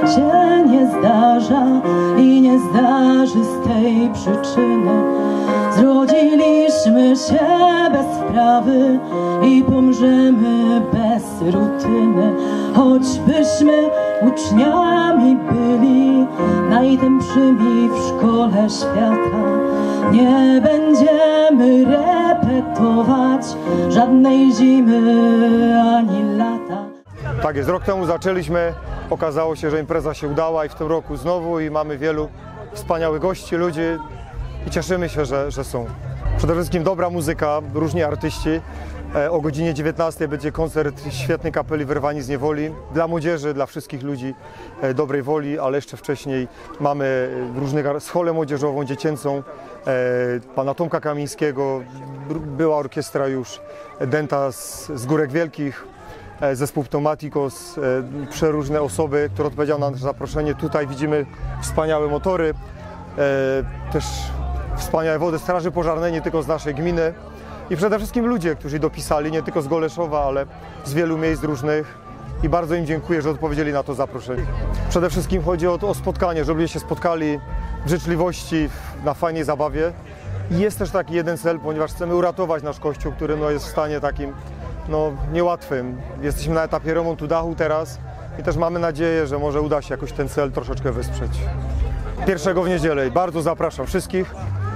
się nie zdarza i nie zdarzy z tej przyczyny. Zrodziliśmy się bez wprawy i pomrzemy bez rutyny. Choćbyśmy uczniami byli najtępszymi w szkole świata, nie będziemy repetować żadnej zimy ani lata. Tak jest, rok temu zaczęliśmy, okazało się, że impreza się udała i w tym roku znowu i mamy wielu wspaniałych gości, ludzi i cieszymy się, że są. Przede wszystkim dobra muzyka, różni artyści. O godzinie 19 będzie koncert świetnej kapeli Wyrwani z niewoli dla młodzieży, dla wszystkich ludzi dobrej woli, ale jeszcze wcześniej mamy różnych scholę młodzieżową, dziecięcą, pana Tomka Kamińskiego, była orkiestra już Denta z Górek Wielkich, zespół Pneumatikos, przeróżne osoby, które odpowiedziały na nasze zaproszenie. Tutaj widzimy wspaniałe motory, też wspaniałe wody Straży Pożarnej, nie tylko z naszej gminy. I przede wszystkim ludzie, którzy dopisali, nie tylko z Goleszowa, ale z wielu miejsc różnych. I bardzo im dziękuję, że odpowiedzieli na to zaproszenie. Przede wszystkim chodzi o spotkanie, żeby ludzie się spotkali w życzliwości, na fajnej zabawie. I jest też taki jeden cel, ponieważ chcemy uratować nasz kościół, który jest w stanie takim niełatwym. Jesteśmy na etapie remontu dachu teraz i też mamy nadzieję, że może uda się jakoś ten cel troszeczkę wesprzeć. 1 w niedzielę bardzo zapraszam wszystkich,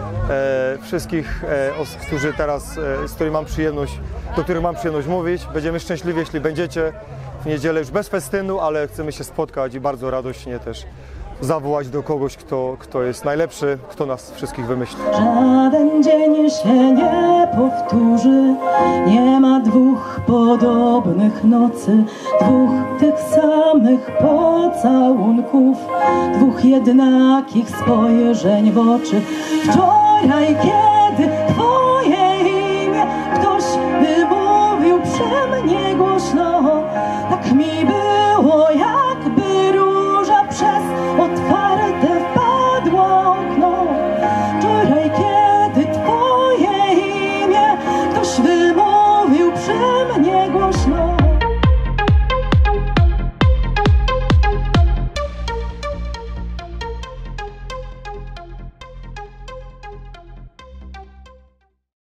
którzy teraz, do których mam przyjemność mówić. Będziemy szczęśliwi, jeśli będziecie w niedzielę już bez festynu, ale chcemy się spotkać i bardzo radośnie też zawołać do kogoś, kto jest najlepszy, kto nas wszystkich wymyśli. Żaden dzień się nie powtórzy, nie ma dwóch podobnych nocy, dwóch tych samych pocałunków, dwóch jednakich spojrzeń w oczy. Wczoraj, kiedy Twoje imię ktoś wymówił przy mnie głośno, tak mi było, jakby róża przez otwarte wpadło okno. Wczoraj, kiedy Twoje imię ktoś wymówił przy mnie głośno.